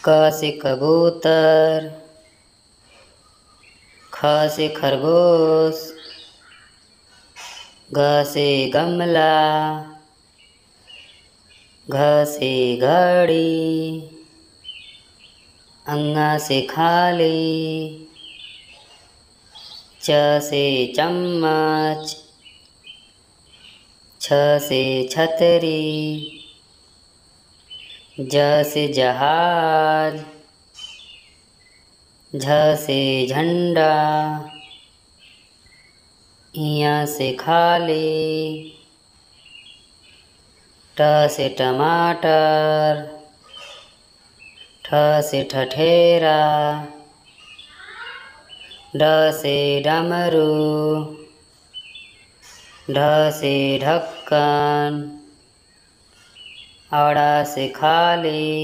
क से कबूतर, ख से खरगोश, ग से गमला, घ से घड़ी, अंगा से खाली, च से चम्मच, छ से छतरी, ज से जहाज, झ से झंडा, इया से खाली, ट से टमाटर, ठ से ठठेरा, ड से डमरू, ढ से ढक्कन, अड़ा से खाली,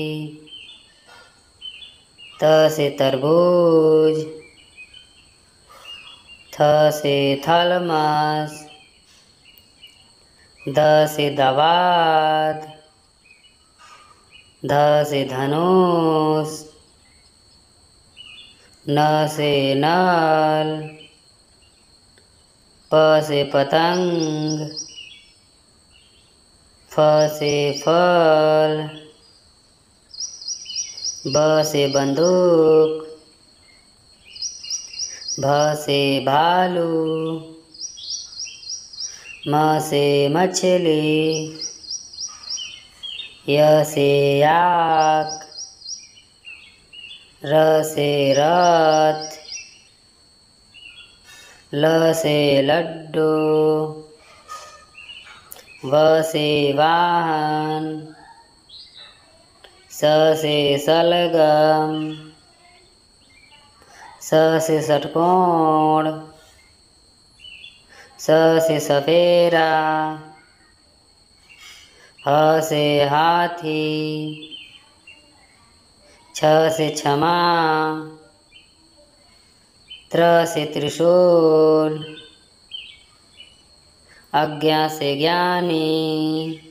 त से तरबूज, थ से थलमस, द से दवात, ध से धनुष, न से नल, प से पतंग, फ से फल, ब से बंदूक, भ से भालू, म से मछली, य से याक, र से रथ, ल से लड्डू, व से वाहन, स से सलगम, स से षटकोण, स से सफेरा, ह से हाथी, छ से क्षमा, त्र से त्रिशूल, अज्ञा से ज्ञानी,